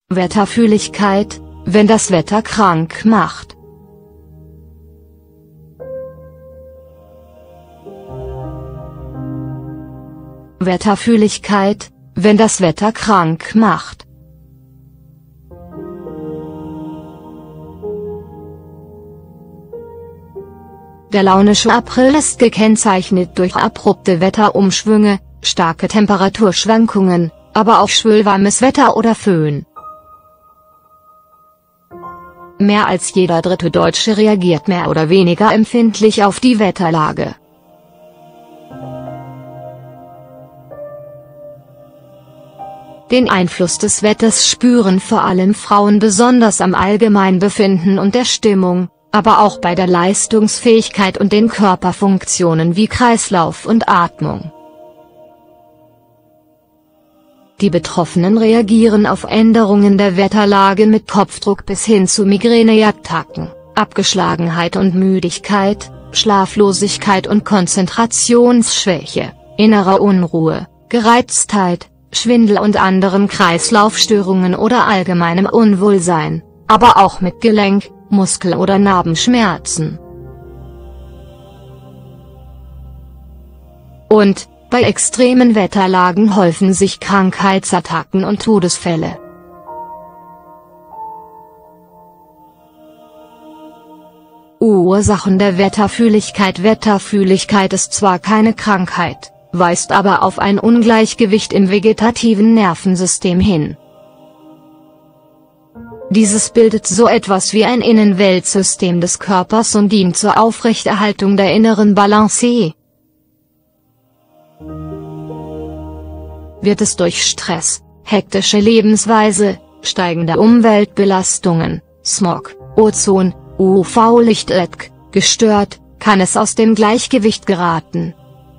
Wetterfühligkeit, wenn das Wetter krank macht. Wetterfühligkeit, wenn das Wetter krank macht. Der launische April ist gekennzeichnet durch abrupte Wetterumschwünge, starke Temperaturschwankungen, aber auch schwülwarmes Wetter oder Föhn. Mehr als jeder dritte Deutsche reagiert mehr oder weniger empfindlich auf die Wetterlage. Den Einfluss des Wetters spüren vor allem Frauen besonders am Allgemeinbefinden und der Stimmung, aber auch bei der Leistungsfähigkeit und den Körperfunktionen wie Kreislauf und Atmung. Die Betroffenen reagieren auf Änderungen der Wetterlage mit Kopfdruck bis hin zu Migräneattacken, Abgeschlagenheit und Müdigkeit, Schlaflosigkeit und Konzentrationsschwäche, innerer Unruhe, Gereiztheit, Schwindel und anderen Kreislaufstörungen oder allgemeinem Unwohlsein, aber auch mit Gelenk-, Muskel- oder Narbenschmerzen. Und bei extremen Wetterlagen häufen sich Krankheitsattacken und Todesfälle. Ursachen der Wetterfühligkeit. Wetterfühligkeit ist zwar keine Krankheit, weist aber auf ein Ungleichgewicht im vegetativen Nervensystem hin. Dieses bildet so etwas wie ein Innenweltsystem des Körpers und dient zur Aufrechterhaltung der inneren Balance. Wird es durch Stress, hektische Lebensweise, steigende Umweltbelastungen, Smog, Ozon, UV-Licht gestört, kann es aus dem Gleichgewicht geraten.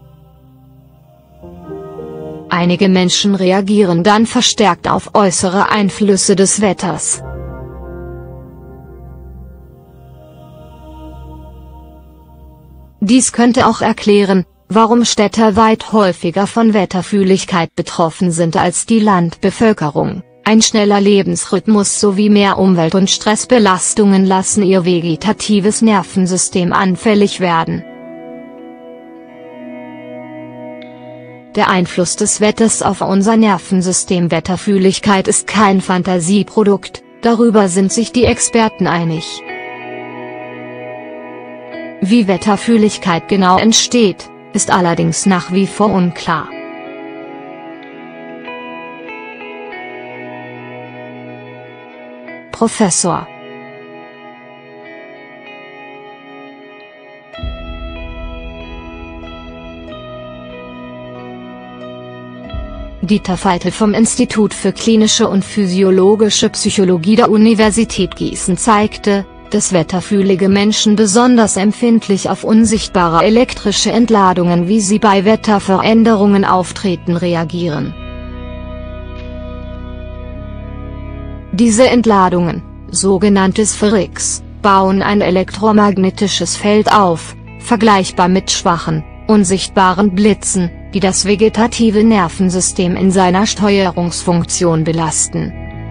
Einige Menschen reagieren dann verstärkt auf äußere Einflüsse des Wetters. Dies könnte auch erklären, warum Städter weit häufiger von Wetterfühligkeit betroffen sind als die Landbevölkerung. Ein schneller Lebensrhythmus sowie mehr Umwelt- und Stressbelastungen lassen ihr vegetatives Nervensystem anfällig werden. Der Einfluss des Wetters auf unser Nervensystem. Wetterfühligkeit ist kein Fantasieprodukt, darüber sind sich die Experten einig. Wie Wetterfühligkeit genau entsteht, ist allerdings nach wie vor unklar. Professor Dieter Veitel vom Institut für klinische und physiologische Psychologie der Universität Gießen zeigte, dass wetterfühlige Menschen besonders empfindlich auf unsichtbare elektrische Entladungen, wie sie bei Wetterveränderungen auftreten, reagieren. Diese Entladungen, sogenannte Spherics, bauen ein elektromagnetisches Feld auf, vergleichbar mit schwachen, unsichtbaren Blitzen, die das vegetative Nervensystem in seiner Steuerungsfunktion belasten.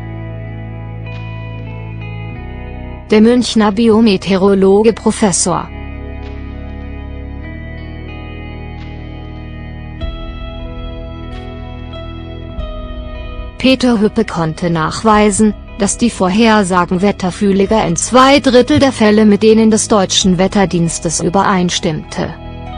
Der Münchner Biometeorologe Professor Peter Hüppe konnte nachweisen, dass die Vorhersagen Wetterfühliger in 2/3 der Fälle mit denen des deutschen Wetterdienstes übereinstimmte.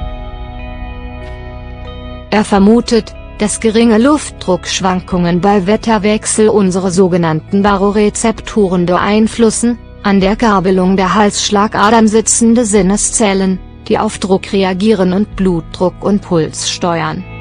Er vermutet, dass geringe Luftdruckschwankungen bei Wetterwechsel unsere sogenannten Barorezeptoren beeinflussen, an der Gabelung der Halsschlagadern sitzende Sinneszellen, die auf Druck reagieren und Blutdruck und Puls steuern.